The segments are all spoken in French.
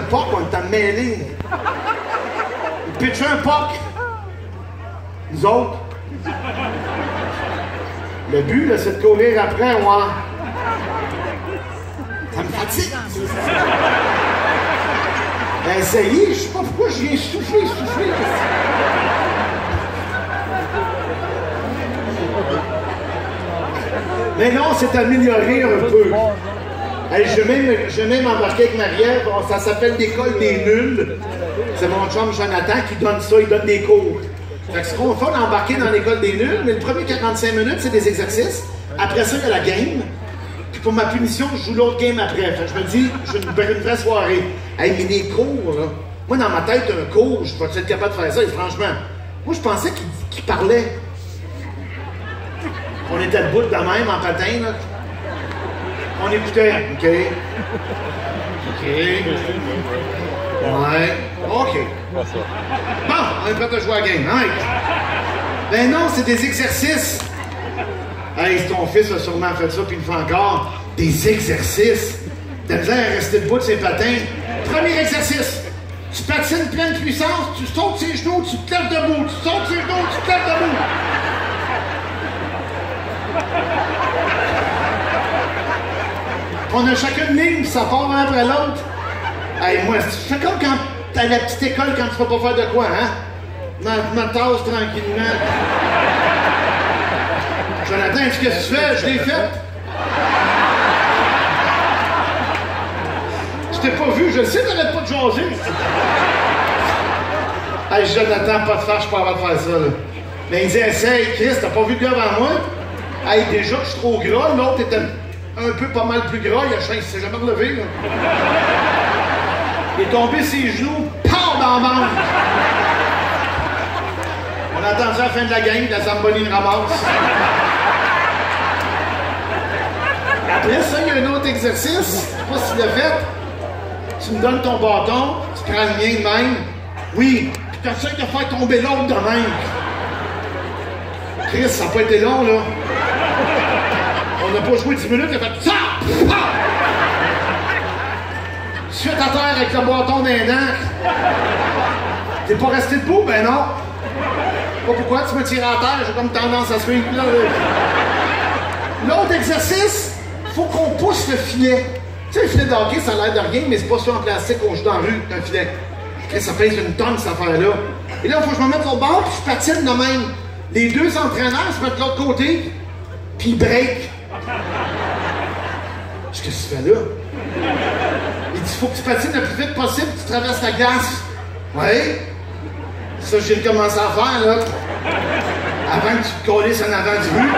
puck, on était mêlés. Il pitchait un puck. Nous autres. Le but, là, c'est de courir après, ouais. Ça me fatigue. Essayez, je sais pas pourquoi je viens souffler. Mais non, c'est amélioré un peu. Hey, je vais même embarquer avec Marie-Ève. Ça s'appelle l'école des nuls. C'est mon chum Jonathan qui donne ça, il donne des cours. Fait que ce qu'on fait, on est embarqué dans l'école des nuls, mais le premier 45 minutes, c'est des exercices. Après ça, il y a la game. Puis pour ma punition, je joue l'autre game après. Fait que je me dis, je vais une vraie soirée. Hey, mais des cours, là. Moi, dans ma tête, un cours, je vais être capable de faire ça, et franchement, moi, je pensais qu'il parlait. On était debout de même, en patin, là. On écoutait. OK. Ouais. OK. Bon, on est prêt à jouer à la game. Hein? Ben non, c'est des exercices. Hey, ton fils a sûrement fait ça, puis il le fait encore. Des exercices. T'as besoin de rester debout de ses patins. Premier exercice. Tu patines pleine puissance, tu sautes ses genoux, tu te lèves debout. Tu sautes ses genoux, tu te lèves debout. On a chacune ligne, puis ça part un après l'autre. Hey, moi, c'est comme quand t'es à la petite école quand tu vas pas faire de quoi, hein? Ma tasse tranquillement. Jonathan, qu'est-ce que tu fais? Je l'ai fait. Je t'ai pas vu, je le sais, t'arrêtes pas de jaser. Hey, Jonathan, pas de faire, je peux pas faire ça, là. Mais il dit, essaye, Chris, t'as pas vu le gars avant moi? Hey, déjà, je suis trop gras, l'autre était un peu pas mal plus gras, il s'est jamais relevé, là. Il est tombé ses genoux, PAM dans la manche. On a attendu à la fin de la game, la Zamboni le ramasse. Après ça, il y a un autre exercice, je sais pas si tu l'as fait. Tu me donnes ton bâton, tu prends le mien de même. Oui, puis tu essaies de faire tomber l'autre de même. Chris, ça n'a pas été long, là. On n'a pas joué 10 minutes, il a fait ça! Suite à terre avec le bâton d'un dent. T'es pas resté debout? Ben non. Pas pourquoi tu me tires à terre, j'ai comme tendance à suivre. L'autre exercice, faut qu'on pousse le filet. Tu sais, le filet de hockey, ça a l'air de rien, mais c'est pas ça en plastique qu'on joue dans la rue, un filet. Et ça pèse une tonne, cette affaire-là. Et là, il faut que je me mette au bord, puis je patine de même. Les deux entraîneurs se mettent de l'autre côté, puis ils break. Qu'est-ce que tu fais là? Il dit, faut que tu patines le plus vite possible, tu traverses la glace. Oui. Ça, j'ai commencé à faire, là. Avant que tu te collisses en avant du but.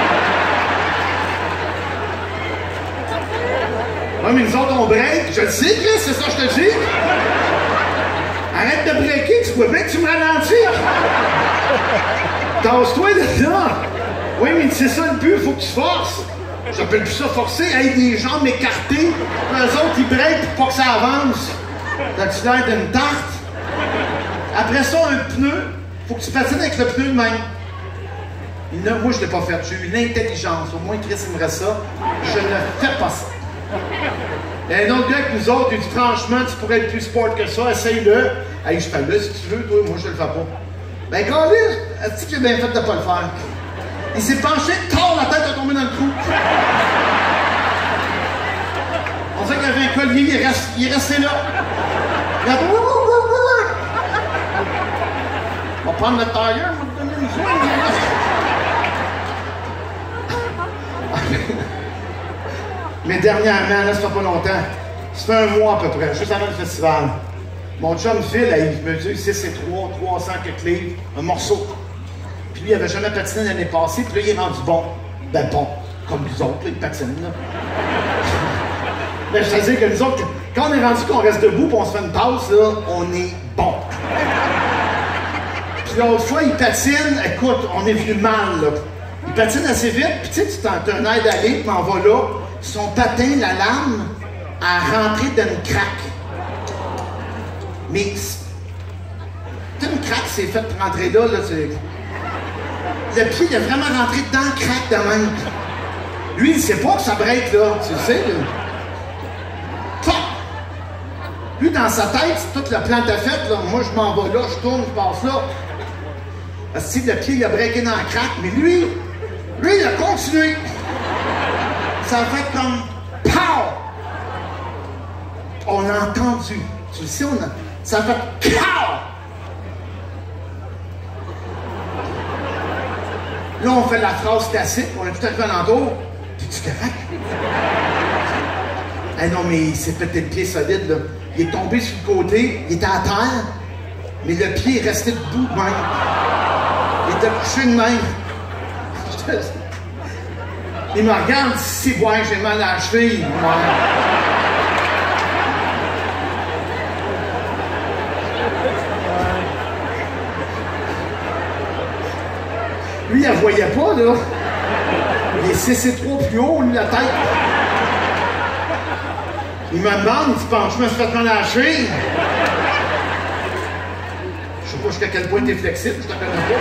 Ouais, mais nous autres, on break. Je le sais, Chris, c'est ça que je te dis. Arrête de breaker, tu vois bien que tu me ralentis. Tasse-toi de là. Oui, mais c'est ça le but, faut que tu forces. J'appelle plus ça forcer, avec des jambes écartées. Eux autres, ils breakent pour pas que ça avance. T'as-tu l'air d'une tarte? Après ça, un pneu, faut que tu patines avec le pneu de même. Moi, je l'ai pas fait. J'ai eu l'intelligence. Au moins, Chris, il me reste ça. Je ne fais pas ça. Il y a un autre gars que nous autres, il dit franchement, tu pourrais être plus sport que ça, essaye-le. Hey, je fais-le si tu veux, toi, moi, je le fais pas. Ben, quand lui, est-ce qu'il a bien fait de pas le faire? Il s'est penché, tard, la tête a tombé dans le trou. On sait qu'il y avait un collier, il est resté là. Il a... On va prendre le tailleur, on va te donner une joie. Mais dernièrement, là, ça fait pas longtemps, ça fait un mois à peu près, juste avant le festival. Mon chum Phil, il me dit 6 et 300 quelques livres, un morceau. Puis lui, il avait jamais patiné l'année passée, puis là, il est rendu bon. Ben bon, comme nous autres, là, il patine, là. Mais je te dis que nous autres, quand on est rendu qu'on reste debout et on se fait une passe, là, on est bon. Puis l'autre fois, il patine, écoute, on est venu mal, là. Il patine assez vite, puis tu sais, tu t'en un air d'aller, puis m'en vas là. Son patin, la lame, a rentré dans une craque. Mais, tu sais, une craque, c'est fait pour rentrer là, c'est... Le pied, il a vraiment rentré dedans, craque de même. Lui, il sait pas que ça break, là, tu le sais, là. Lui, dans sa tête, c'est tout le plan t'a fait, là. Moi, je m'en vais là, je tourne, je passe là. Asti, le pied, il a breaké dans la craque, mais lui, il a continué. Ça a fait comme pow! On l'a entendu. Tu le sais, ça a fait pow! Là, on fait la phrase classique, on est tout à fait alentour. T'es-tu correct? Eh non, mais il s'est pété le pied solide, là. Il est tombé sur le côté, il était à terre, mais le pied est resté debout de même. Il était couché de même. Il me regarde, si ouais, j'ai mal à la cheville. Ouais. Lui, il ne voyait pas, là. Il est 6 et 3 plus haut, lui, la tête. Il me demande, tu penses que je me suis fait mal à la cheville? Je sais pas jusqu'à quel point t'es flexible, je t'en connais pas.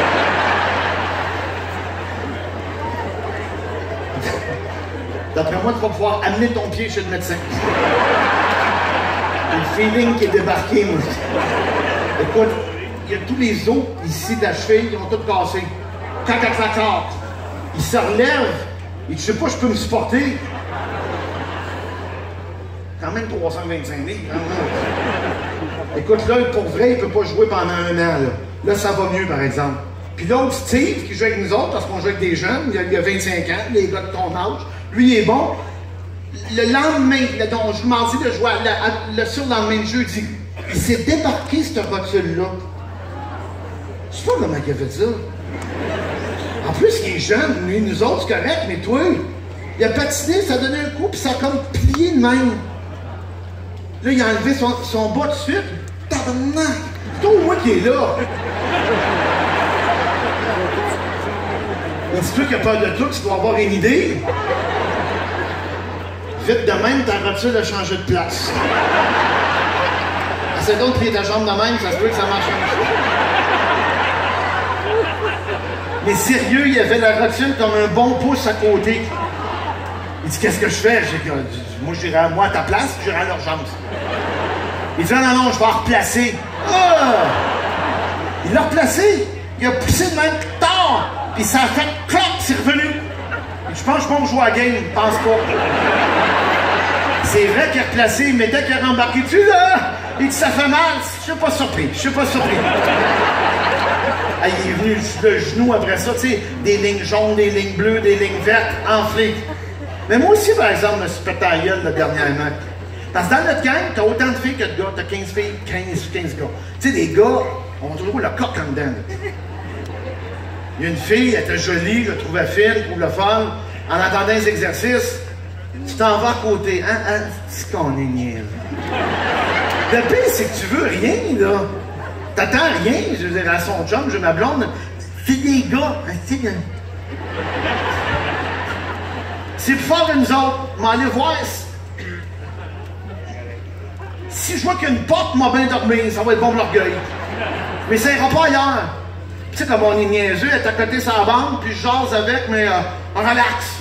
D'après moi, tu vas pouvoir amener ton pied chez le médecin. Le feeling qui est débarqué, moi. Écoute, il y a tous les os ici de la cheville, ils ont tous cassé. Cac-cac-cac-cac. Il se relève. Il dit, je sais pas, je peux me supporter. Quand même 325 livres. Hein? Écoute, là, pour vrai, il peut pas jouer pendant 1 an. Là, ça va mieux, par exemple. Puis l'autre, Steve, qui joue avec nous autres, parce qu'on joue avec des jeunes, il a 25 ans, les gars de ton âge, lui, il est bon. Le lendemain, donc, je m'en dis de jouer le surlendemain de jeudi, il s'est débarqué, cette rotule-là. Je sais pas comment il a fait ça. En plus, il est jeune, lui, nous autres, c'est correct, mais toi, il a patiné, ça a donné un coup, puis ça a comme plié de même. Là, il a enlevé son bas de suite. Tabarnak! C'est toi, moi, qui est là. Il dit, toi qui as peur de tout, tu dois avoir une idée. Vite de même, ta rotule a changé de place. Essaie donc de plier ta jambe de même, ça se peut que ça marche un peu. Mais sérieux, il y avait la rotule comme un bon pouce à côté. Il dit, qu'est-ce que je fais? Moi, j'irai à moi à ta place, puis j'irai à l'urgence. Il dit, non, je vais replacer. Ah! Il l'a replacé. Il a poussé de même tard. Puis ça a fait clac, c'est revenu. Et je pense que je peux jouer à la game, je pense pas. C'est vrai qu'il a replacé, mais dès qu'il a rembarqué dessus, là, il dit, ça fait mal. Je suis pas surpris, Ah, il est venu le genou après ça, tu sais, des lignes jaunes, des lignes bleues, des lignes vertes, enflées. Mais moi aussi, par exemple, je me suis pété la gueule dernièrement. Parce que dans notre gang, t'as autant de filles que de gars. T'as 15 filles, 15 gars. Tu sais, les gars ont toujours le coq en dedans. Il y a une fille, elle était jolie, je la trouvais fine, je trouve le fun. En entendant les exercices, tu t'en vas à côté. Hein? C'est qu'on est niaise. Le pire, c'est que tu veux rien, là. T'attends rien. Je veux dire, à son chum, je ma blonde. C'est des gars. C'est plus fort que nous autres. Mais allez voir. Si je vois qu'il y a une porte, moi bien dormir, ça va être bon pour l'orgueil. Mais ça ira pas ailleurs. Tu sais, comme on est niaiseux, elle est à côté de sa bande, puis je jase avec, mais on relaxe.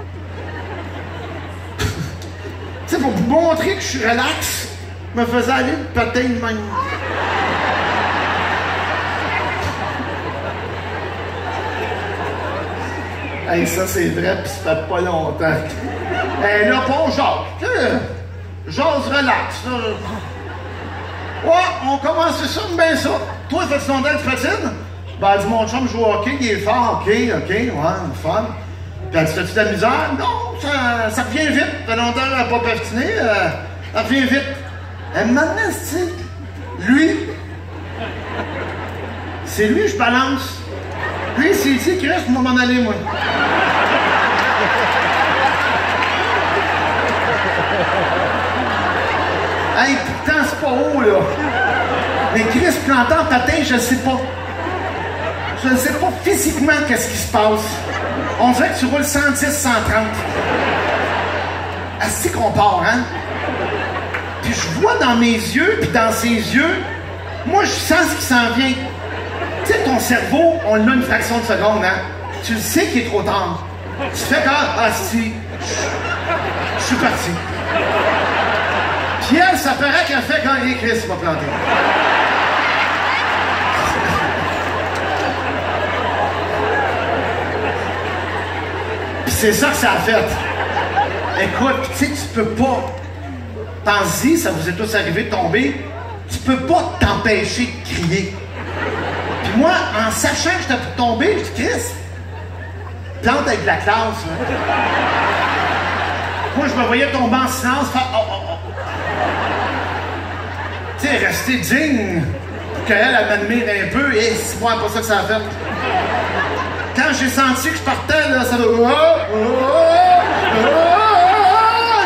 Tu sais, pour vous montrer que je suis relax, je me faisais aller le patin de même. Hey, ça c'est vrai, pis ça fait pas longtemps. Hey, là, pas jase. Jase relax. Là. Ouais, on commence ça, bien ça. Toi, fais-tu longtemps que tu patines? Ben, elle dit, mon chum joue au hockey, il est fort, ok, ouais, fun. Puis elle dit, t'as-tu de la misère? Non, ça revient vite. Ça fait longtemps qu'elle n'a pas patiné, ça revient vite. Elle me demande, lui, c'est lui, je balance. Lui, c'est ici qui reste, moi m'en aller, moi. Hey, pourtant, c'est pas haut, là. Mais Chris, plantant patin, je sais pas. Je ne sais pas physiquement qu'est-ce qui se passe. On dirait que tu roules 110, 130. Assez qu'on part, hein? Puis je vois dans mes yeux, puis dans ses yeux, moi, je sens ce qui s'en vient. Tu sais, ton cerveau, on l'a une fraction de seconde, hein? Tu le sais qu'il est trop tard. Tu fais comme, si, je suis parti. Puis Puis elle, ça paraît qu'elle fait quand il est Chris va planter. Puis c'est ça que ça a fait. Écoute, tu sais, tu peux pas. Pense-y, ça vous est tous arrivé de tomber. Tu peux pas t'empêcher de crier. Puis moi, en sachant que j'étais pour tomber, je dis, Chris, plante avec de la classe. Hein. Moi, je me voyais tomber en silence, faire oh, oh, oh. Tu sais, rester digne pour qu'elle m'admire un peu, et c'est moi, pas ça que ça a fait. Quand j'ai senti que je partais, là, ça doit. Oh, oh, oh, oh.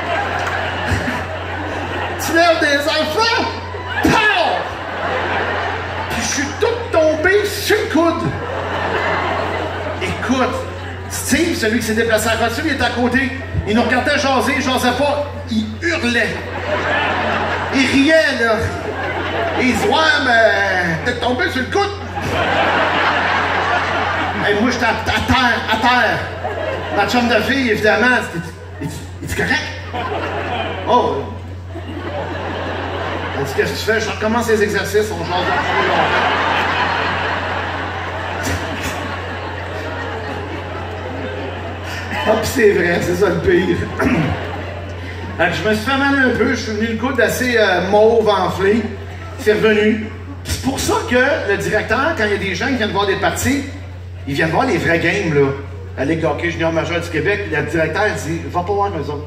Tu lèves des enfants, pow! Puis je suis tout tombé sur le coude. Écoute, Steve, celui qui s'est déplacé à la voiture, il était à côté. Il nous regardait jaser, il jasait pas, il hurlait. Il riait, là. Et il dit, ouais, mais t'es tombé sur le coude. Et moi, j'étais à terre. Ma chum de fille, évidemment, il dit correct? Oh! Elle dit, qu'est-ce que tu fais? Je recommence les exercices, on jase un peu longtemps. Ah, pis c'est vrai, c'est ça le pire. Je me suis fait mal un peu, je suis venu le coude assez mauve, enflé. C'est revenu. C'est pour ça que le directeur, quand il y a des gens qui viennent voir des parties, ils viennent voir les vrais games, là. La Ligue de hockey junior majeure du Québec, le directeur dit, va pas voir eux autres.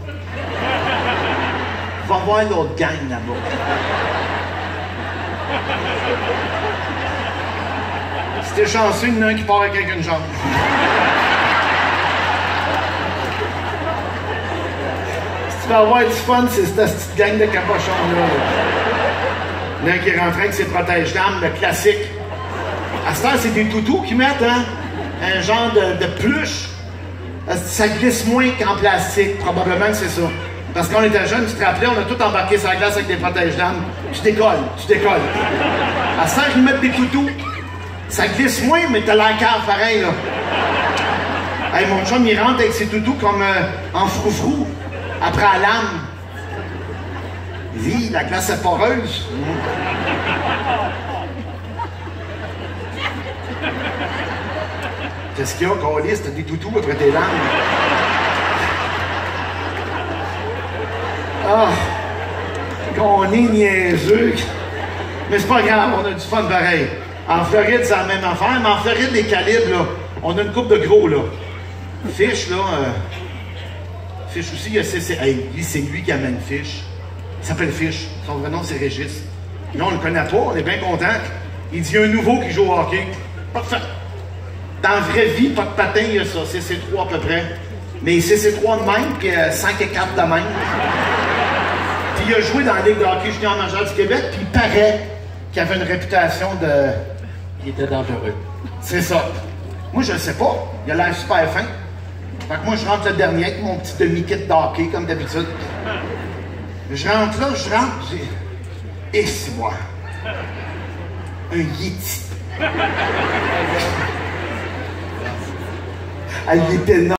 Va voir l'autre gang là-bas. Si t'es chanceux, il y en a un qui part avec une jambe. Si tu vas avoir du fun, c'est cette petite gang de cabochons-là. Il y en a un qui est rentré avec ses protège-dames, le classique. À ce temps, c'est des toutous qu'ils mettent, hein? Un genre de pluche. Ça glisse moins qu'en plastique. Probablement que c'est ça. Parce qu'on était jeunes, tu te rappelais, on a tout embarqué sur la glace avec des protège-dames. Tu décolles. À ce temps, ils mettent des toutous. Ça glisse moins, mais t'as la cave pareil, là. Hey, mon chum, il rentre avec ses toutous comme en froufrou. Après la lame. Il dit, la glace est poreuse. Qu'est-ce qu'il y a, Calis? T'as des toutous après tes lames. Ah! Qu'on est niaiseux. Mais c'est pas grave, on a du fun pareil. En Floride, c'est la même affaire, mais en Floride, les calibres, là, on a une coupe de gros, là. Fish, là, Fish aussi, c'est lui qui amène Fish. Il s'appelle Fish. Son vrai nom, c'est Régis. Là, on le connaît pas, on est bien content. Il dit, il y a un nouveau qui joue au hockey. Parfait. Dans la vraie vie, pas de patin, il y a ça. CC3 à peu près. Mais CC3 de même, puis 5 et 4 de même. Puis il a joué dans la Ligue de hockey junior majeure du Québec, puis il paraît qu'il avait une réputation de... Il était dangereux. C'est ça. Moi, je le sais pas. Il a l'air super fin. Fait que moi, je rentre le dernier avec mon petit demi-kit de hockey, comme d'habitude. Je rentre là, j'ai... Et c'est moi. Un Yeti. Elle était